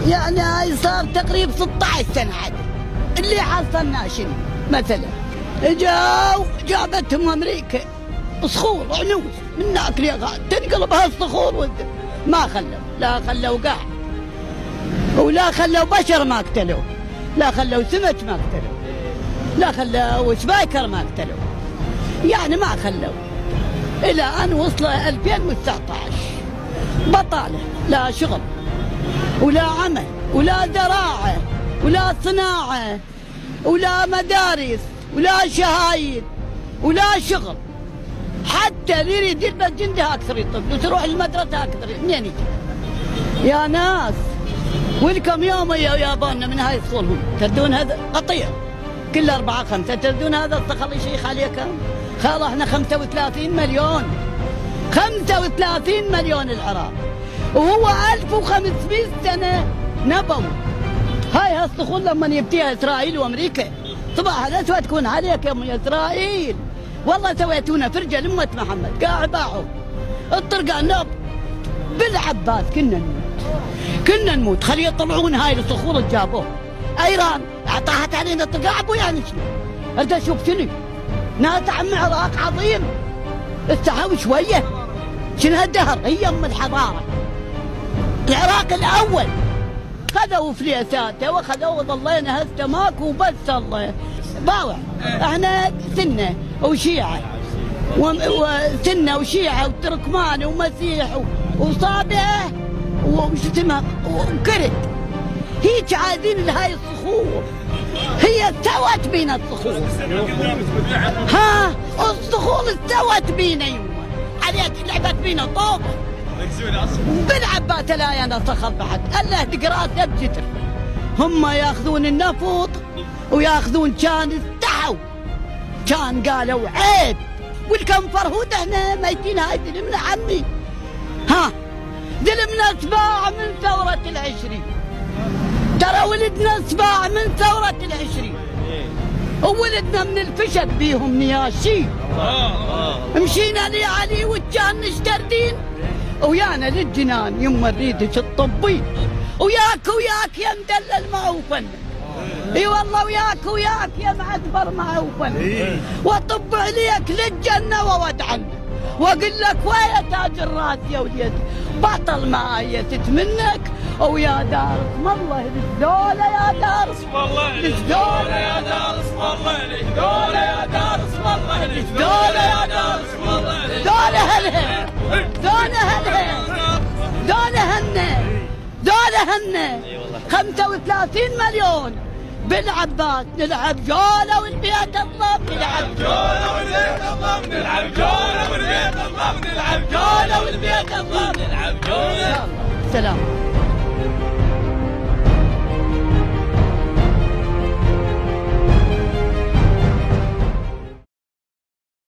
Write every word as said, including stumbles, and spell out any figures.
يعني هاي صار تقريبا ستة عشر سنة عاد اللي حصلنا شنو مثلا جاوا جابتهم امريكا صخور عنوس من ناكل يا غاد تنقلب هالصخور والذب ما خلوا لا خلوا قاع ولا خلوا بشر ما قتلوا لا خلوا سمك ما قتلوا لا خلوا سبايكر ما قتلوا يعني ما خلوا الى ان وصل ألفين وتسعة عشر بطاله لا شغل ولا عمل ولا زراعه ولا صناعه ولا مدارس ولا شهايد ولا شغل حتى اللي يريد يلبس جندها اكثر يطب وتروح المدرسه اكثر منين يجي يا ناس ولكم يوم يا ياباننا من هاي صخورهم تردون هذا قطيع كل أربعة خمسة تردون هذا الصخر يشيخ عليه كم؟ خلاص احنا خمسة وثلاثين مليون خمسة وثلاثين مليون العراق وهو ألف وخمسمئة سنة نبوي هاي هالصخور لما يبتيها إسرائيل وأمريكا صباح الأسود تكون عليك يا أمي إسرائيل والله سويتونا فرجة لأمة محمد قاعد باعوا الطرقان نب بالعباس كنا نموت كنا نموت خلي يطلعون هاي الصخور اللي جابوه ايران اعطاها علينا الطرقاع ابو يعني شنو؟ انت شوف شنو؟ ناس عم عراق عظيم استحوا شويه شنو هالدهر هي ام الحضاره العراق الاول خذوا فليساته وخذوا وظلينا هسه ماكو بس الله باوع احنا سنه وشيعه وسنه وشيعه وتركمان ومسيح وصابئه وش اسمها وكرد هيك عايزين لهاي الصخور هي استوت بينا الصخور ها الصخور استوت بينا يما عليك لعبت بينا طوبه بالعبات لا انا صخر بعد الله تقرا تبجتر هم ياخذون النفط وياخذون كان استحوا كان قالوا عيب والكم فرهود احنا ميتين هاي دلمنا عمي ها دلمنا سباع من ثورة العشرين ترى ولدنا سباع من ثورة العشرين وولدنا من الفشت بيهم نياشين مشينا لي علي وكان نشتردين ويانا للجنان يما نريدك الطبين وياك وياك يا مدلل معوفن اي والله وياك وياك يا معذبر معوفن واطب عليك للجنه وودعنا واقول لك ويا تاج الراس يا وليدي بطل ما ايتت منك ويا دار اسم الله الدولة يا دار اسم الله الدولة يا دار اسم الله الدولة يا دار اسم الله الدولة يا دار اسم الله دولة هلها دولة هلها دولة هنة دولة هنة خمسة وثلاثين مليون بالعباس نلعب جولة والبيت الله نلعب جولة والبيت الله نلعب جولة والبيت الله نلعب جولة والبيت الله نلعب جولة. سلام.